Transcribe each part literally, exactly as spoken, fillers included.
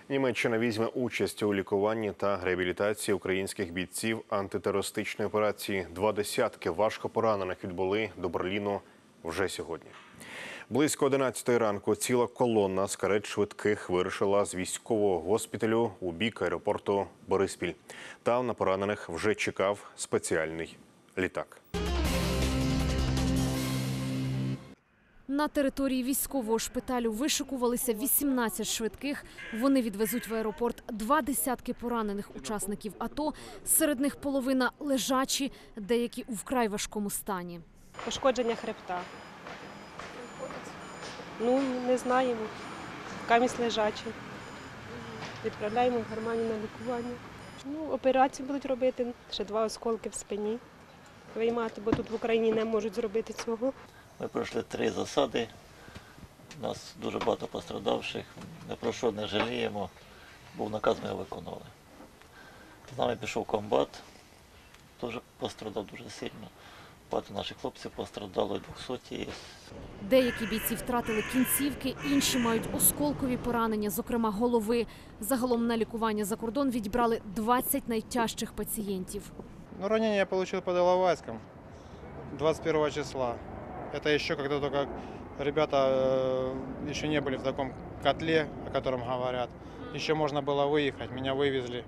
Німеччина візьме участь у лікуванні та реабілітації українських бійців антитерористичної операції. Два десятки важкопоранених відбули до Берліну вже сьогодні. Близько одинадцятої ранку ціла колона з карет швидких вирушила з військового госпіталю у бік аеропорту Бориспіль. Там на поранених вже чекав спеціальний літак. На території військового шпиталю вишикувалися вісімнадцять швидких. Вони відвезуть в аеропорт два десятки поранених учасників АТО. Серед них половина лежачі, деякі у вкрай важкому стані. Пошкодження хребта. Ну, не знаємо. Камінь лежачий. Відправляємо в Германію на лікування. Ну, операцію будуть робити, ще два осколки в спині виймати, бо тут в Україні не можуть зробити цього. Ми пройшли три засади, у нас дуже багато пострадавших, не про що не жаліємо, був наказ, ми його виконали. З нами пішов комбат, теж пострадав дуже сильно. Багато наших хлопців пострадало, двохсоті. Деякі бійці втратили кінцівки, інші мають осколкові поранення, зокрема голови. Загалом на лікування за кордон відібрали двадцять найтяжчих пацієнтів. Ну, ранение я получил под Иловайском двадцать первого числа. Это еще когда только ребята э, еще не были в таком котле, о котором говорят. Еще можно было выехать, меня вывезли.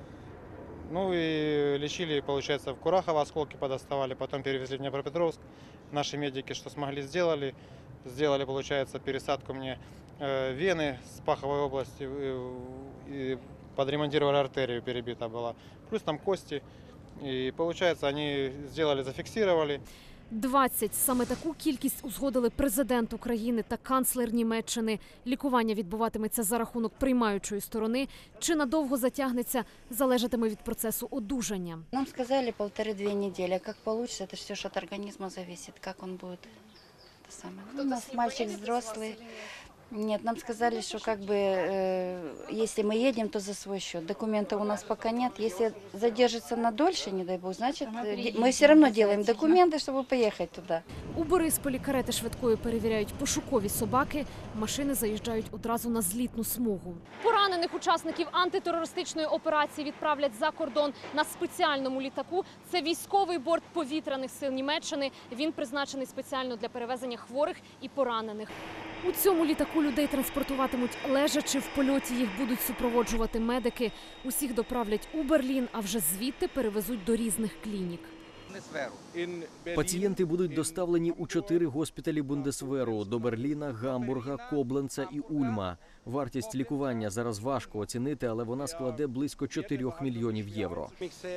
Ну и лечили, получается, в Курахово осколки подоставали, потом перевезли в Днепропетровск. Наши медики что смогли сделали. Сделали, получается, пересадку мне э, вены с паховой области э, и подремонтировали артерию, перебита была. Плюс там кости. И, получается, они сделали, зафиксировали. двадцять. Саме таку кількість узгодили президент України та канцлер Німеччини. Лікування відбуватиметься за рахунок приймаючої сторони. Чи надовго затягнеться, залежатиме від процесу одужання. Нам сказали полторы-две недели. А как получится, это все от организма зависит, как он будет. Это самое. Ну, у нас мальчик взрослый. Нет, нам сказали, что как бы, э, если мы едем, то за свой счет. Документов у нас пока нет. Если задержится на дольше, не дай бог, значит, мы, мы все равно делаем документы, чтобы поехать туда. У Борисполі карети швидкої перевіряють пошукові собаки. Машини заїжджають одразу на злітну смугу. Поранених учасників антитерористичної операції відправлять за кордон на спеціальному літаку. Це військовий борт повітряних сил Німеччини. Він призначений спеціально для перевезення хворих і поранених. У цьому літаку людей транспортуватимуть лежачи, в польоті їх будуть супроводжувати медики. Усіх доправлять у Берлін, а вже звідти перевезуть до різних клінік. Пацієнти будуть доставлені у чотири госпіталі Бундесверу – до Берліна, Гамбурга, Кобленца і Ульма. Вартість лікування зараз важко оцінити, але вона складе близько чотирьох мільйонів євро.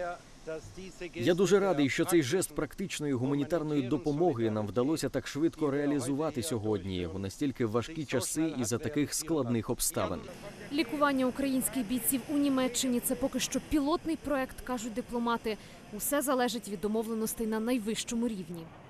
Я дуже радий, що цей жест практичної гуманітарної допомоги нам вдалося так швидко реалізувати сьогодні, у настільки важкі часи і за таких складних обставин. Лікування українських бійців у Німеччині – це поки що пілотний проект, кажуть дипломати. Усе залежить від домовленостей на найвищому рівні.